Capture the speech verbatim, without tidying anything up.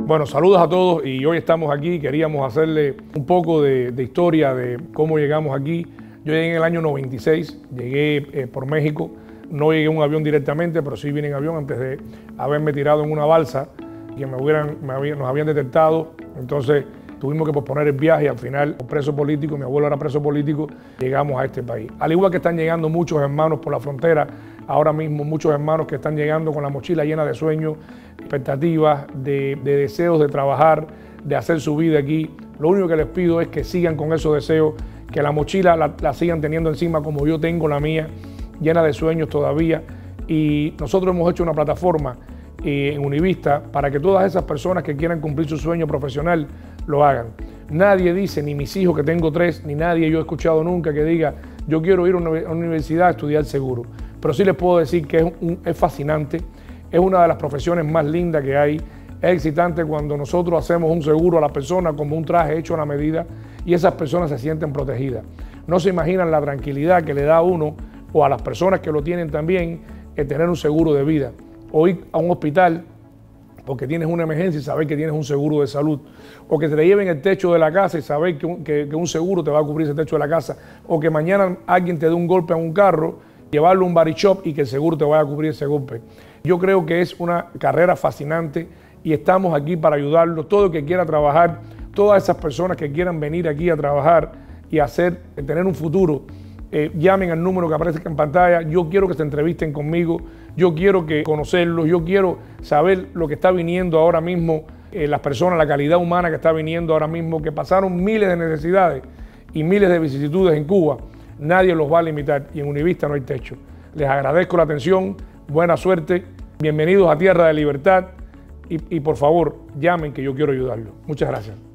Bueno, saludos a todos y hoy estamos aquí. Queríamos hacerle un poco de, de historia de cómo llegamos aquí. Yo llegué en el año noventa y seis, llegué eh, por México. No llegué en un avión directamente, pero sí vine en avión antes de haberme tirado en una balsa que me hubieran, me habían, nos habían detectado. Entonces tuvimos que posponer el viaje y al final, preso político, mi abuelo era preso político, llegamos a este país. Al igual que están llegando muchos hermanos por la frontera, ahora mismo muchos hermanos que están llegando con la mochila llena de sueños, expectativas, de, de deseos de trabajar, de hacer su vida aquí. Lo único que les pido es que sigan con esos deseos, que la mochila la, la sigan teniendo encima como yo tengo la mía, llena de sueños todavía. Y nosotros hemos hecho una plataforma eh, en Univista para que todas esas personas que quieran cumplir su sueño profesional lo hagan. Nadie dice, ni mis hijos que tengo tres, ni nadie yo he escuchado nunca que diga yo quiero ir a una universidad a estudiar seguro. Pero sí les puedo decir que es, un, es fascinante, es una de las profesiones más lindas que hay. Es excitante cuando nosotros hacemos un seguro a la persona como un traje hecho a la medida y esas personas se sienten protegidas. No se imaginan la tranquilidad que le da a uno o a las personas que lo tienen también el tener un seguro de vida. O ir a un hospital porque tienes una emergencia y saber que tienes un seguro de salud. O que te lleven el techo de la casa y saber que un, que, que un seguro te va a cubrir ese techo de la casa. O que mañana alguien te dé un golpe a un carro, llevarlo a un body shop y que el seguro te vaya a cubrir ese golpe. Yo creo que es una carrera fascinante y estamos aquí para ayudarlos. Todo el que quiera trabajar, todas esas personas que quieran venir aquí a trabajar y hacer, tener un futuro, eh, llamen al número que aparece en pantalla. Yo quiero que se entrevisten conmigo, yo quiero que conocerlos, yo quiero saber lo que está viniendo ahora mismo, eh, las personas, la calidad humana que está viniendo ahora mismo, que pasaron miles de necesidades y miles de vicisitudes en Cuba. Nadie los va a limitar y en Univista no hay techo. Les agradezco la atención, buena suerte, bienvenidos a Tierra de Libertad y, y por favor llamen que yo quiero ayudarlos. Muchas gracias.